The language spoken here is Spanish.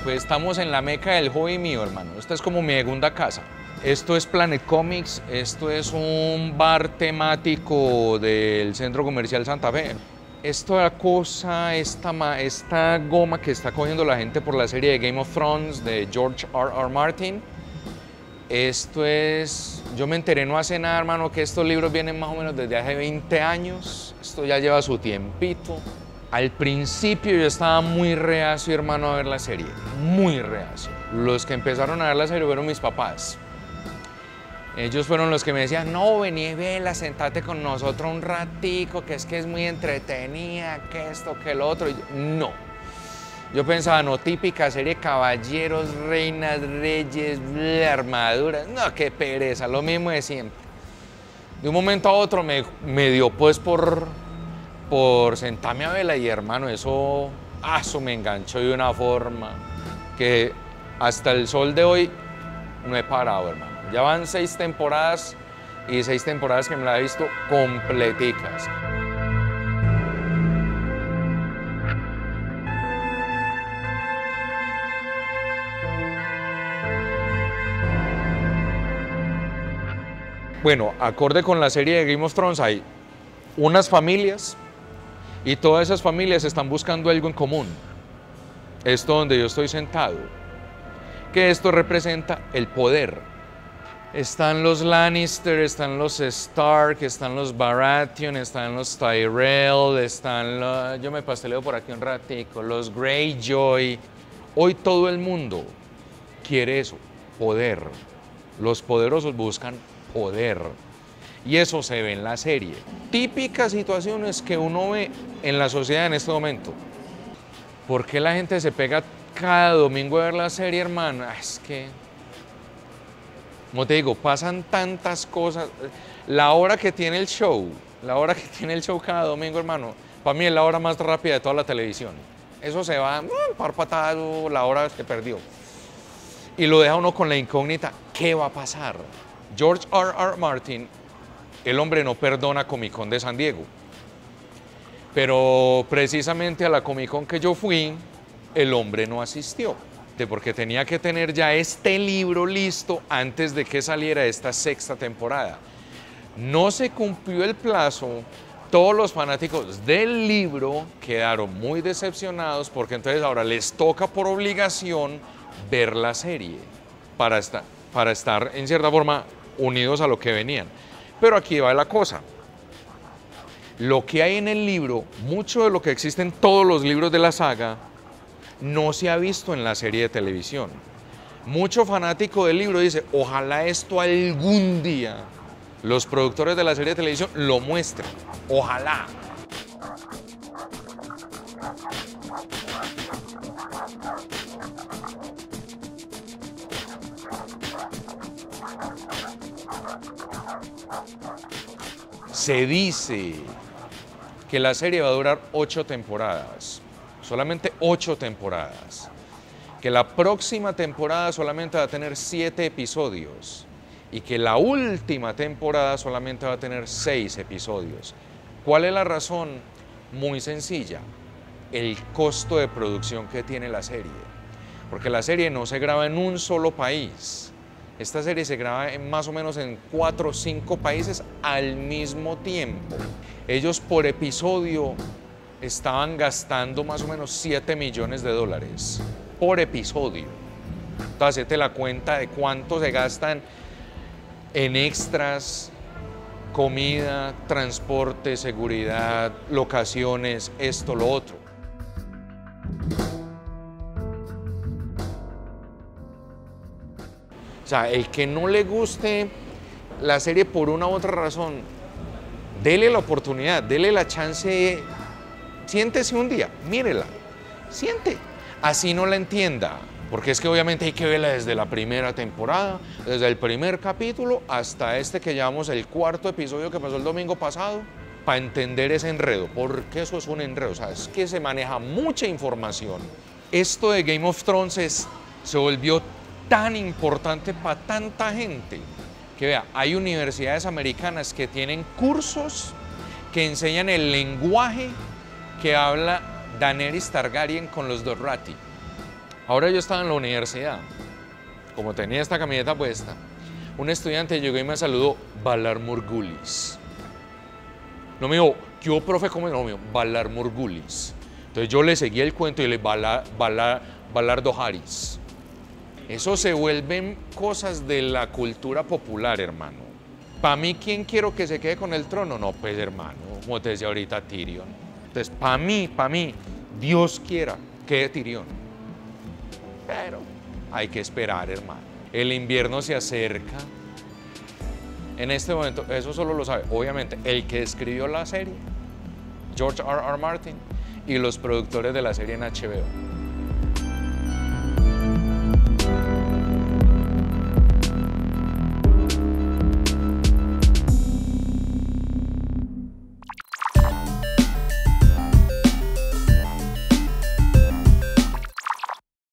pues estamos en la meca del hobby mío, hermano. Esta es como mi segunda casa. Esto es Planet Comics, esto es un bar temático del Centro Comercial Santa Fe. Esta cosa, esta goma que está cogiendo la gente por la serie de Game of Thrones de George R.R. Martin, esto es, yo me enteré no hace nada, hermano, que estos libros vienen más o menos desde hace 20 años, esto ya lleva su tiempito. Al principio yo estaba muy reacio, hermano, a ver la serie, muy reacio. Los que empezaron a ver la serie fueron mis papás. Ellos fueron los que me decían, no, vení, vela, sentate con nosotros un ratico, que es muy entretenida, que esto, que lo otro. Y yo, no. Yo pensaba, no, típica serie caballeros, reinas, reyes, armaduras. No, qué pereza, lo mismo de siempre. De un momento a otro me dio pues por sentarme a verla y, hermano, eso me enganchó de una forma que hasta el sol de hoy no he parado, hermano. Ya van 6 temporadas y 6 temporadas que me la he visto completicas. Bueno, acorde con la serie de Game of Thrones hay unas familias y todas esas familias están buscando algo en común. Esto donde yo estoy sentado, que esto representa el poder. Están los Lannister, están los Stark, están los Baratheon, están los Tyrell, yo me pasteleo por aquí un ratico, los Greyjoy. Hoy todo el mundo quiere eso, poder. Los poderosos buscan poder. Y eso se ve en la serie. Típicas situaciones que uno ve en la sociedad en este momento. ¿Por qué la gente se pega cada domingo a ver la serie, hermano? Es que, como te digo, pasan tantas cosas. La hora que tiene el show cada domingo, hermano, para mí es la hora más rápida de toda la televisión. Eso se va, parpatado, la hora que perdió. Y lo deja uno con la incógnita, ¿qué va a pasar? George R.R. Martin, el hombre no perdona Comic Con de San Diego. Pero precisamente a la Comic Con que yo fui, el hombre no asistió, porque tenía que tener ya este libro listo antes de que saliera esta 6ª temporada. No se cumplió el plazo, todos los fanáticos del libro quedaron muy decepcionados porque entonces ahora les toca por obligación ver la serie para estar en cierta forma unidos a lo que venían. Pero aquí va la cosa. Lo que hay en el libro, mucho de lo que existe en todos los libros de la saga, no se ha visto en la serie de televisión. Mucho fanático del libro dice, ojalá esto algún día los productores de la serie de televisión lo muestren. Ojalá. Se dice que la serie va a durar 8 temporadas, solamente 8 temporadas, que la próxima temporada solamente va a tener 7 episodios y que la última temporada solamente va a tener 6 episodios. ¿Cuál es la razón? Muy sencilla, el costo de producción que tiene la serie, porque la serie no se graba en un solo país. Esta serie se graba más o menos en 4 o 5 países al mismo tiempo. Ellos por episodio estaban gastando más o menos $7 millones por episodio. Entonces, hazte la cuenta de cuánto se gastan en extras, comida, transporte, seguridad, locaciones, esto, lo otro. O sea, el que no le guste la serie por una u otra razón, dele la oportunidad, dele la chance, siéntese un día, mírela, siente, así no la entienda, porque es que obviamente hay que verla desde la primera temporada, desde el primer capítulo hasta este que llamamos el 4º episodio que pasó el domingo pasado, para entender ese enredo, porque eso es un enredo, o sea, es que se maneja mucha información. Esto de Game of Thrones se volvió tan importante para tanta gente que vea, hay universidades americanas que tienen cursos que enseñan el lenguaje que habla Daenerys Targaryen con los Dothraki. Ahora yo estaba en la universidad, como tenía esta camiseta puesta, un estudiante llegó y me saludó, Valar Morghulis. No me dijo, ¿qué hubo, profe? ¿Cómo no? Me dijo, Valar Morghulis. Entonces yo le seguí el cuento y le Valar Dohaeris. Eso se vuelven cosas de la cultura popular, hermano. Para mí, ¿quién quiero que se quede con el trono? No, pues, hermano, como te decía ahorita, Tyrion. Entonces, para mí, Dios quiera que Tyrion. Pero hay que esperar, hermano. El invierno se acerca. En este momento, eso solo lo sabe, obviamente, el que escribió la serie, George R. R. Martin, y los productores de la serie en HBO.